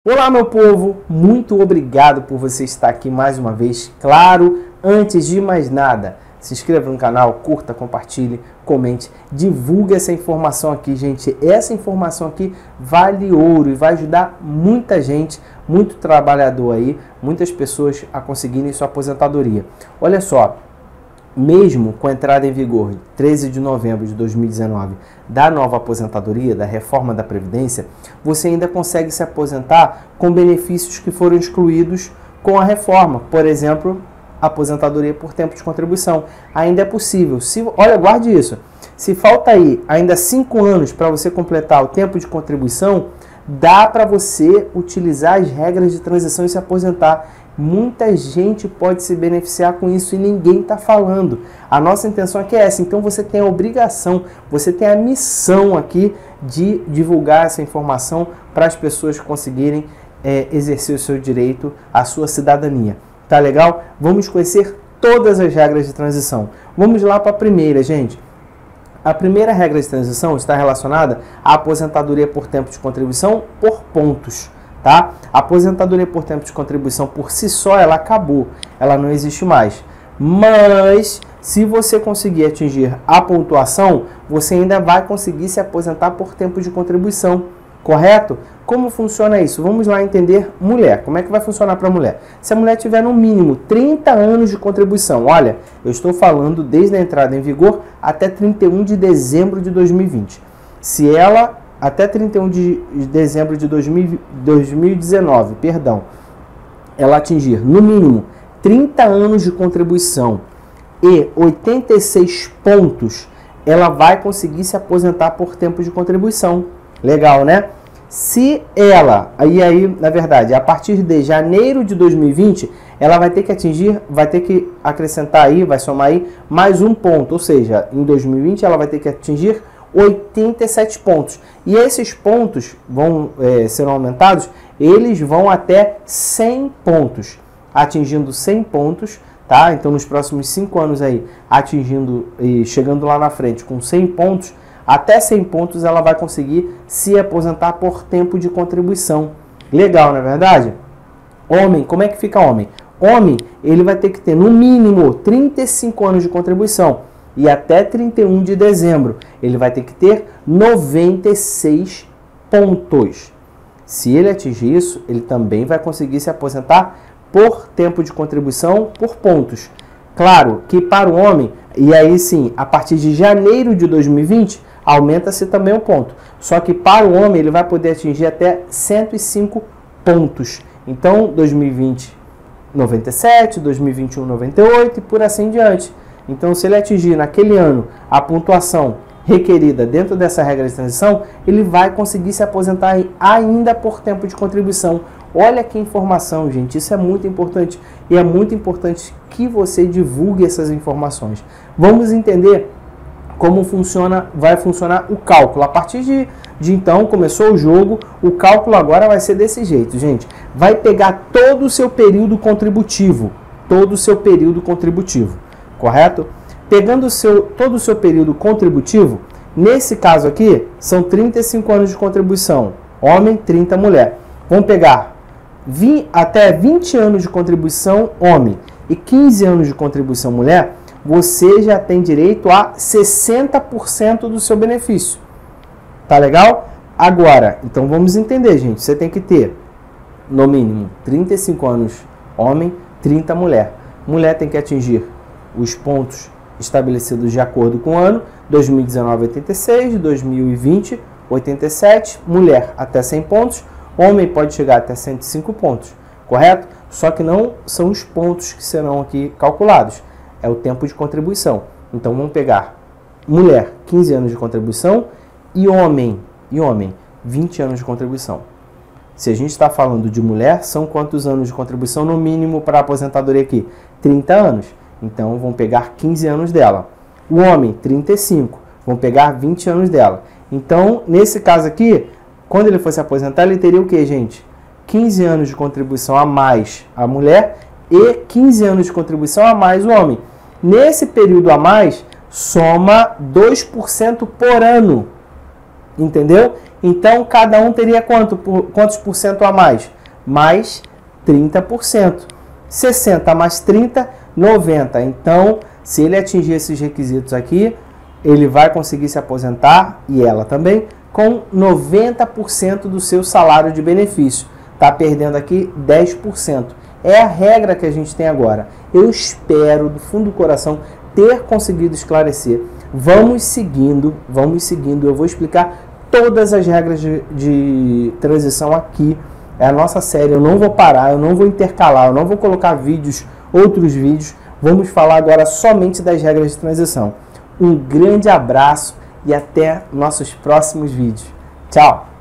Olá, meu povo! Muito obrigado por você estar aqui mais uma vez. Claro, antes de mais nada, se inscreva no canal, curta, compartilhe, comente, divulgue essa informação aqui, gente. Essa informação aqui vale ouro e vai ajudar muita gente, muito trabalhador aí, muitas pessoas a conseguirem sua aposentadoria. Olha só, mesmo com a entrada em vigor, 13 de novembro de 2019, da nova aposentadoria, da reforma da Previdência, você ainda consegue se aposentar com benefícios que foram excluídos com a reforma. Por exemplo, aposentadoria por tempo de contribuição. Ainda é possível. Olha, guarde isso. Se falta aí ainda 5 anos para você completar o tempo de contribuição, dá para você utilizar as regras de transição e se aposentar. Muita gente pode se beneficiar com isso e ninguém está falando. A nossa intenção aqui é essa. Então você tem a obrigação, você tem a missão aqui de divulgar essa informação para as pessoas conseguirem exercer o seu direito, a sua cidadania. Tá legal? Vamos conhecer todas as regras de transição. Vamos lá para a primeira, gente. A primeira regra de transição está relacionada à aposentadoria por tempo de contribuição por pontos. Tá? A aposentadoria por tempo de contribuição por si só, ela acabou, ela não existe mais. Mas, se você conseguir atingir a pontuação, você ainda vai conseguir se aposentar por tempo de contribuição, correto? Como funciona isso? Vamos lá entender mulher. Como é que vai funcionar para a mulher? Se a mulher tiver no mínimo 30 anos de contribuição, olha, eu estou falando desde a entrada em vigor até 31 de dezembro de 2020. Se ela até 31 de dezembro de 2019, ela atingir no mínimo 30 anos de contribuição e 86 pontos, ela vai conseguir se aposentar por tempo de contribuição. Legal, né? Se ela, na verdade, a partir de janeiro de 2020, ela vai ter que acrescentar aí, vai somar aí mais um ponto, ou seja, em 2020 ela vai ter que atingir 87 pontos. E esses pontos serão aumentados, eles vão até 100 pontos. Atingindo 100 pontos, tá? Então nos próximos 5 anos aí, atingindo e chegando lá na frente com 100 pontos, até 100 pontos ela vai conseguir se aposentar por tempo de contribuição. Legal, não é verdade? Homem, como é que fica homem? Homem, ele vai ter que ter no mínimo 35 anos de contribuição. E até 31 de dezembro, ele vai ter que ter 96 pontos. Se ele atingir isso, ele também vai conseguir se aposentar por tempo de contribuição por pontos. Claro que para o homem, e aí sim, a partir de janeiro de 2020, aumenta-se também o ponto. Só que para o homem, ele vai poder atingir até 105 pontos. Então, 2020, 97, 2021, 98 e por assim diante. Então, se ele atingir naquele ano a pontuação requerida dentro dessa regra de transição, ele vai conseguir se aposentar ainda por tempo de contribuição. Olha que informação, gente. Isso é muito importante e é muito importante que você divulgue essas informações. Vamos entender como vai funcionar o cálculo. A partir de então, começou o jogo, o cálculo agora vai ser desse jeito, gente. Vai pegar todo o seu período contributivo, correto? Pegando todo o seu período contributivo, nesse caso aqui, são 35 anos de contribuição, homem, 30 mulher. Vamos pegar até 20 anos de contribuição homem e 15 anos de contribuição mulher, você já tem direito a 60% do seu benefício. Tá legal? Agora, então vamos entender, gente. Você tem que ter, no mínimo, 35 anos homem, 30 mulher. Mulher tem que atingir os pontos estabelecidos de acordo com o ano, 2019, 86, 2020, 87, mulher até 100 pontos, homem pode chegar até 105 pontos, correto? Só que não são os pontos que serão aqui calculados, é o tempo de contribuição. Então vamos pegar mulher, 15 anos de contribuição e homem, 20 anos de contribuição. Se a gente está falando de mulher, são quantos anos de contribuição no mínimo para a aposentadoria aqui? 30 anos. Então, vão pegar 15 anos dela. O homem, 35. Vão pegar 20 anos dela. Então, nesse caso aqui, quando ele fosse aposentar, ele teria o quê, gente? 15 anos de contribuição a mais a mulher e 15 anos de contribuição a mais o homem. Nesse período a mais, soma 2% por ano. Entendeu? Então, cada um teria quantos por cento a mais? Mais 30%. 60 mais 30, 90. Então, se ele atingir esses requisitos aqui, ele vai conseguir se aposentar, e ela também, com 90% do seu salário de benefício. Está perdendo aqui 10%. É a regra que a gente tem agora. Eu espero, do fundo do coração, ter conseguido esclarecer. Vamos seguindo. Eu vou explicar todas as regras de transição aqui. É a nossa série, eu não vou parar, eu não vou intercalar, eu não vou colocar outros vídeos. Vamos falar agora somente das regras de transição. Um grande abraço e até nossos próximos vídeos. Tchau!